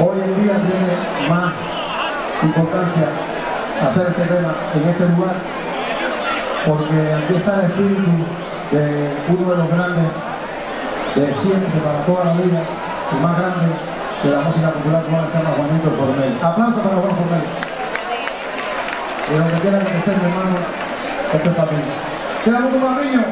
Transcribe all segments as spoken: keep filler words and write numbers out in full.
Hoy en día tiene más importancia hacer este tema en este lugar, porque aquí está el espíritu de uno de los grandes de siempre, para toda la vida, el más grande de la música popular cubana, se llama Juanito Formel. Aplausos para Juan Formel. De donde quiera que esté, mi hermano, esto es para ti. ¿Queda mucho más, niño?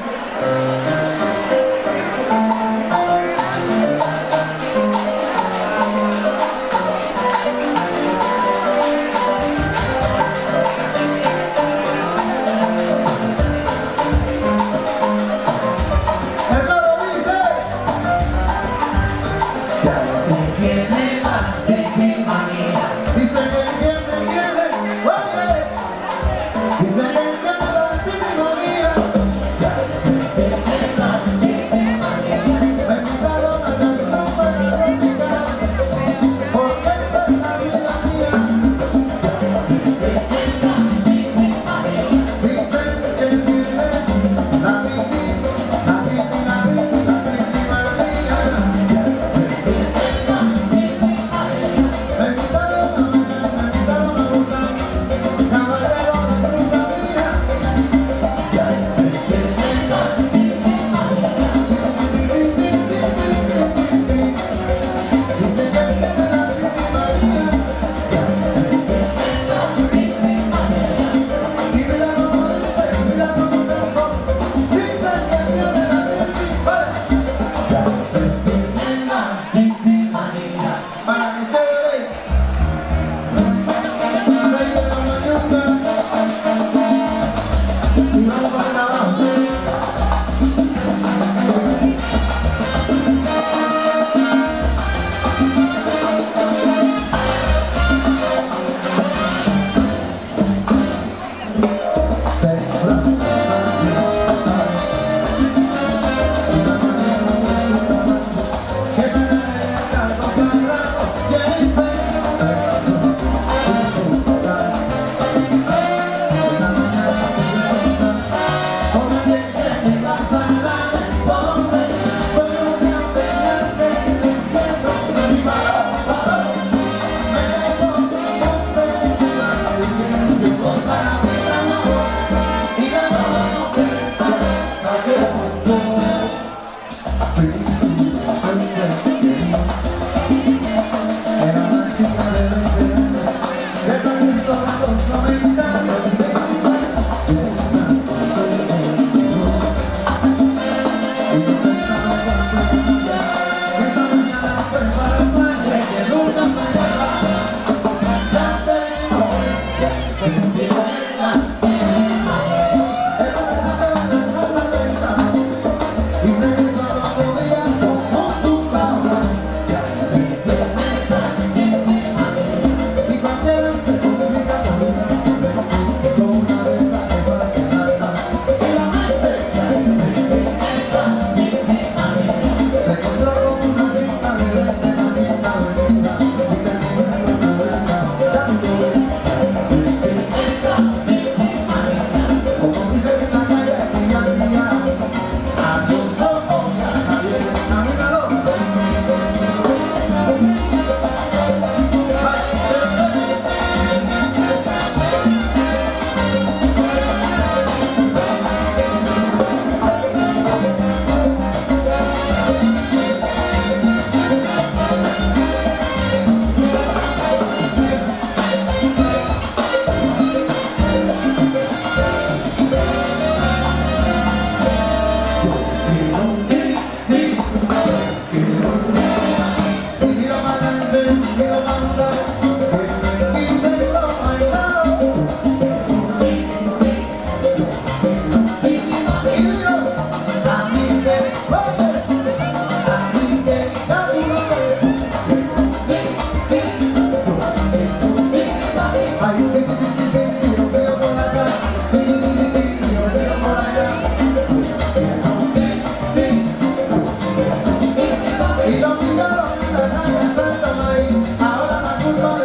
Y lo miraron en la calle Santa María, ahora la culpa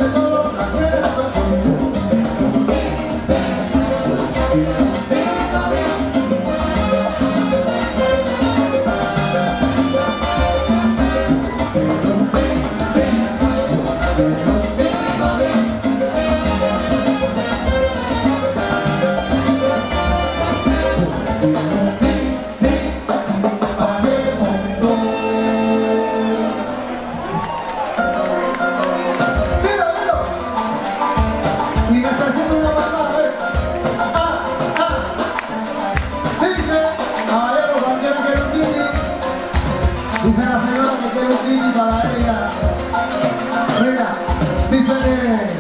Mira, dice que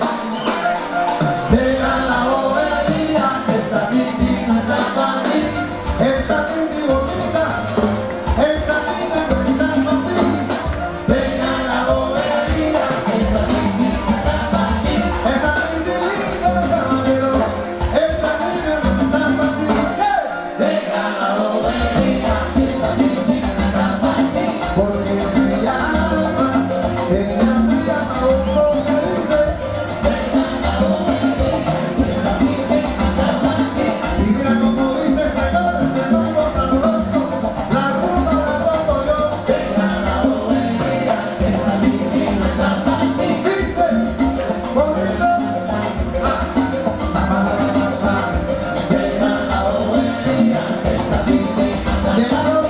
llega la bobería, esa Titi no está para mí, esa Titi bonita, esa Titi no está para mí. Llega la bobería, esa Titi no está para mí, esa Titi linda, caballero, esa Titi no está para mí. Llega la bobería, esa Titi no está para mí, porque me llama, ella me llama un poco que dice, llega la bobería, esa Titi no está para mí. Y mira como dice ese gol, ese rumbo sabroso, la rumba la pongo yo. Llega la bobería, esa Titi no está para mí. Dice, bonito, ah, zapalalapa. Llega la bobería, esa Titi no está para mí.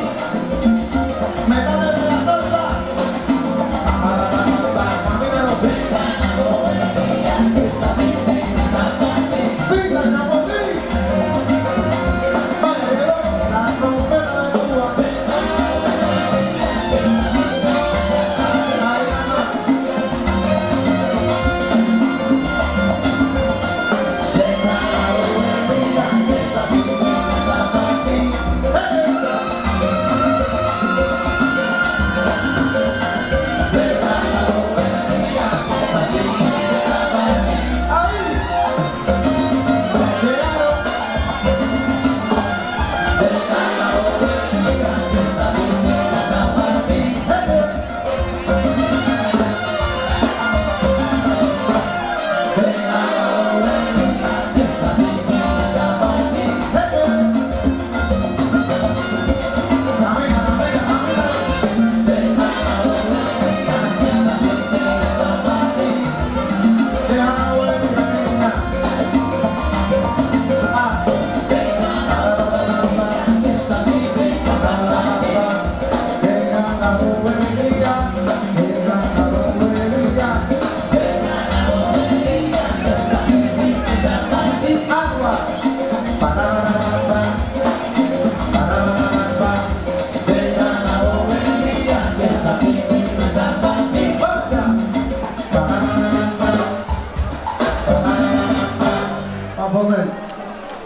Métale de la salsa. Zapalalapa, camínalo. Llega la bobería, esa Titi no está para mí. Pica el chapotín. Vaya, llegó la trompeta de Cuba. Ahí nada más. Llega la bobería, esa Titi no está para mí. ¡Hey! Llega la bobería, esa Titi no está para mí. Ahí. Llegaron. Llega la bobería, esa Titi no está para mí. ¡Hey! Llega la bobería, esa Titi no está para mí. ¡Hey! Camina, camina, camina. Llega la bobería, esa Titi no está para mí. Deja la bobería, niña. Ah. Llega la bobería, esa Titi no está para mí. Llega la bobería, llega la bobería. Llega la bobería, esa Titi no está para mí. Agua. Parararapa, parararapa. Llega la bobería, esa Titi no está para mí. Vaya. Parararapa, parararapa. Vamos a ver.